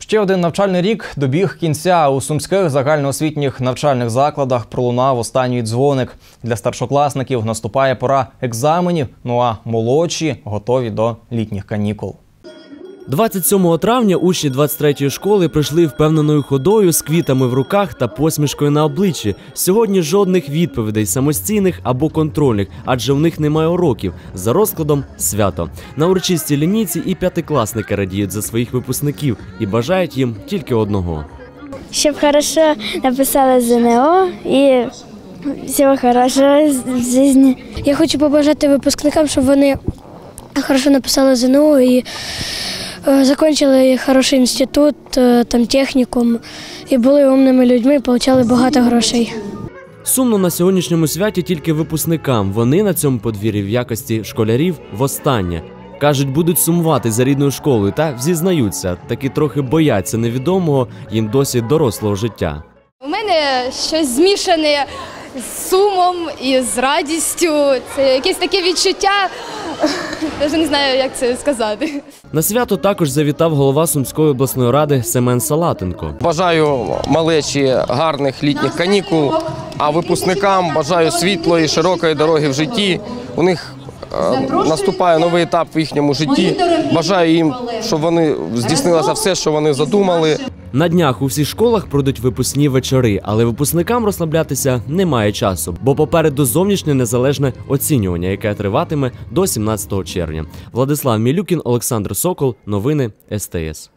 Ще один навчальний рік добіг кінця. У сумських загальноосвітніх навчальних закладах пролунав останній дзвоник. Для старшокласників наступає пора екзаменів, ну а молодші готові до літніх канікул. 27 травня учні 23-ї школи прийшли впевненою ходою з квітами в руках та посмішкою на обличчі. Сьогодні жодних відповідей самостійних або контрольних, адже у них немає уроків. За розкладом – свято. На урочистій лінійці і п'ятикласники радіють за своїх випускників і бажають їм тільки одного. Щоб хорошо написали ЗНО і всього хорошого в житті. Я хочу побажати випускникам, щоб вони хорошо написали ЗНО і закінчили хороший інститут, там технікум, і були умними людьми, і отримали багато грошей. Сумно на сьогоднішньому святі тільки випускникам. Вони на цьому подвір'ї в якості школярів востаннє. Кажуть, будуть сумувати за рідною школою та зізнаються, таки трохи бояться невідомого їм досі дорослого життя. У мене щось змішане з сумом і з радістю. Це якесь таке відчуття, навіть не знаю, як це сказати. На свято також завітав голова Сумської обласної ради Семен Салатенко. Бажаю малечі гарних літніх канікул, а випускникам бажаю світлої, широкої дороги в житті. У них наступає новий етап в їхньому житті. Бажаю їм, щоб вони здійснилося все, що вони задумали. На днях у всіх школах пройдуть випускні вечори, але випускникам розслаблятися немає часу, бо попереду зовнішнє незалежне оцінювання, яке триватиме до 17 червня. Владислав Мілюкін, Олександр Сокол. Новини СТС.